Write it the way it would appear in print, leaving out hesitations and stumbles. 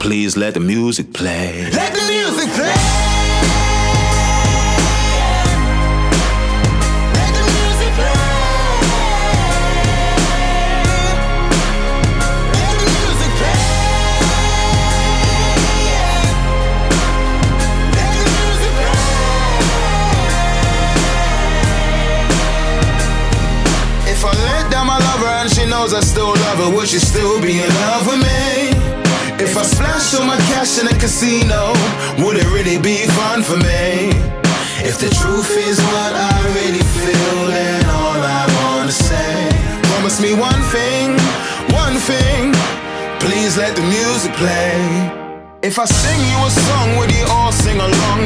Please let the music play. Let the music play. I still love her, would she still be in love with me? If I splash all my cash in a casino, would it really be fun for me? If the truth is what I really feel, then all I wanna say, promise me one thing, please let the music play. If I sing you a song, would you all sing along?